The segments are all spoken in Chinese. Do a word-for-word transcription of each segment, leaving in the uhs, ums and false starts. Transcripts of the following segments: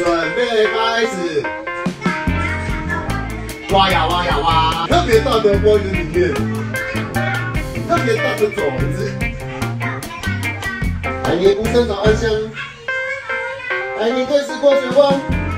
准备开始。挖呀挖呀挖，特别大的花园里面，特别大的种子。爱你不生长暗香，爱你对视过水汪。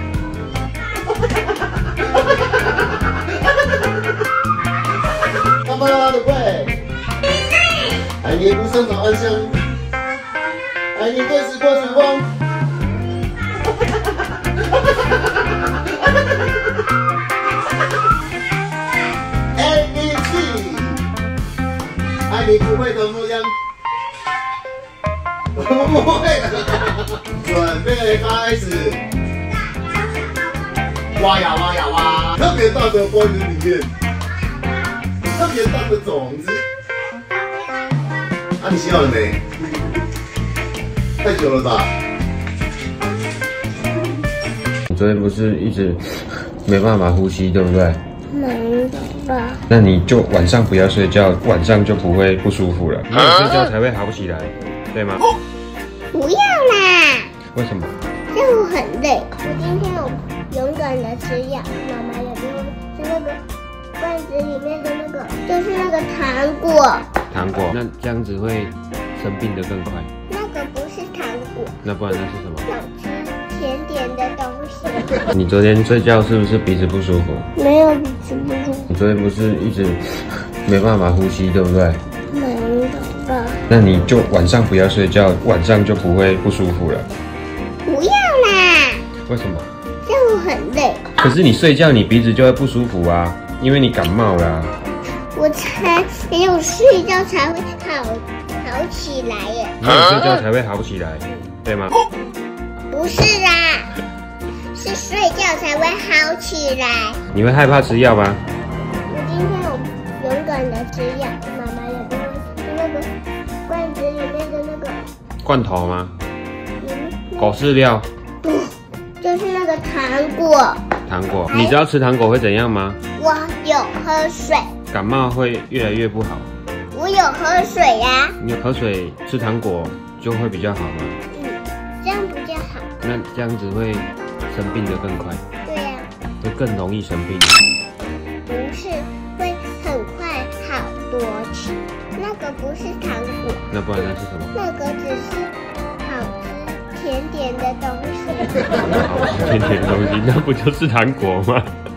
妈妈的胃，爱你不生长暗香，爱你对视过水汪。A B C， 爱你不会的模样，不会的，准备开始。挖呀挖呀挖，特别大的花园里面，特别大的种子。啊，你洗好了没？太久了吧？ 你昨天不是一直没办法呼吸，对不对？ 没有吧？ 那你就晚上不要睡觉，晚上就不会不舒服了。你有睡觉才会好起来，对吗？ 不要啦！ 为什么？ 这样我很累。我今天有勇敢的吃药，妈妈也给我吃那个罐子里面的那个，就是那个糖果。 糖果？那这样子会生病的更快。 那个不是糖果， 那不然那是什么？ 想吃甜点的东西。 你昨天睡觉是不是鼻子不舒服？ 没有鼻子不舒服。 你昨天不是一直没办法呼吸，对不对？ 没有吧？ 那你就晚上不要睡觉，晚上就不会不舒服了。 不要啦！ 为什么？ 这样我很累。 可是你睡觉，你鼻子就会不舒服啊，因为你感冒啦。 我才没有睡觉才会好好起来耶。 你有睡觉才会好起来，对吗？ 不是啦，是睡觉才会好起来。 你会害怕吃药吗？ 我今天有勇敢的吃药，妈妈也给我吃那个罐子里面的那个罐头吗？ 嗯， 狗饲料？ 不，就是那个糖果。 糖果？你知道吃糖果会怎样吗？ 我有喝水， 感冒会越来越不好。 我有喝水呀、啊。 你有喝水吃糖果就会比较好吗？ 嗯，这样比较好。 那这样子会生病的更快。 对呀、啊。 会更容易生病。 不是，会很快好多次。那个不是糖果。 那不然那是什么？ 那个只是好吃甜点的东西。 好吃甜甜的东西，那不就是糖果吗？